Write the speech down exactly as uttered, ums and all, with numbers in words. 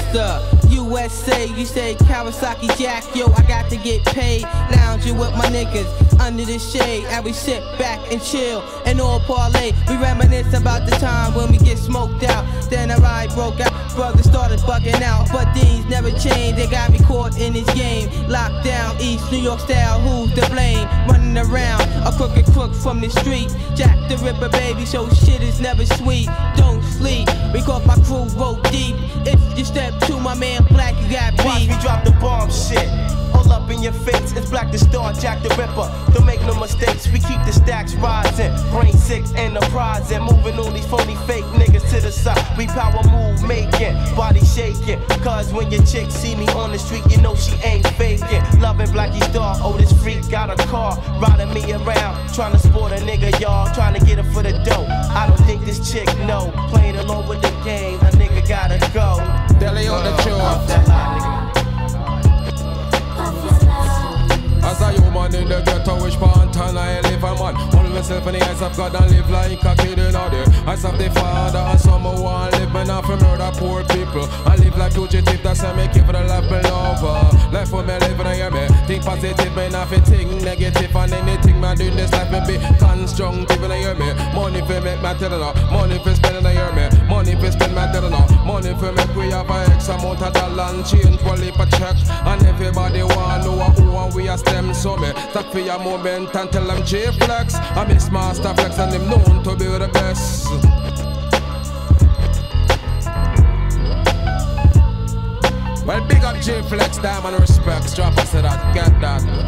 gangster. U S A, you say Kawasaki Jack, yo, I got to get paid. Lounging with my niggas under the shade, and we sit back and chill and all parlay. We reminisce about the time when we get smoked out. Then a ride broke out, brothers started bugging out, but things never changed. They got me caught in this game, locked down East New York style. Who's to blame? Running around a crooked crook from the street. Jack the Ripper, baby, so shit is never sweet. Don't sleep, we caught my crew roll deep. If you step to my man Black, you got beat. Watch me drop the bomb shit. All up in your face, it's Black the Star, Jack the Ripper. Don't make no mistakes, we keep the stacks rising. Brain six enterprise and moving all these phony fake niggas to the side. We power move making, body shaking. Cause when your chick see me on the street, you know she ain't faking. Loving Blackie Star, oh this freak got a car, riding me around, trying to sport a nigga, y'all, trying to get her for the dough. I don't think this chick know, playing along with the game, a nigga gotta go. Delay on the truth. As a human in the ghetto, which part and I live a man. Hold myself in the eyes of God and live like a kid in all day. Eyes of the Father and some who want live enough for murder poor people. I live like fugitive, that's why me keep for the life below. Life for me living, I hear me. Think positive, me not fi think negative. And anything man do in this life, me be constructive, and I hear me. Money for make my tell no. Money for spend, and I hear me. Money for spend my tell no. Money for make we have a X amount of dollar and change for leap a check. And everybody want know who and we are stem. So me stop for your moment and tell them J-Flex. I miss Master Flex and them known to be the best. Well, big up J-Flex, time and respect. Strap us to that, get that.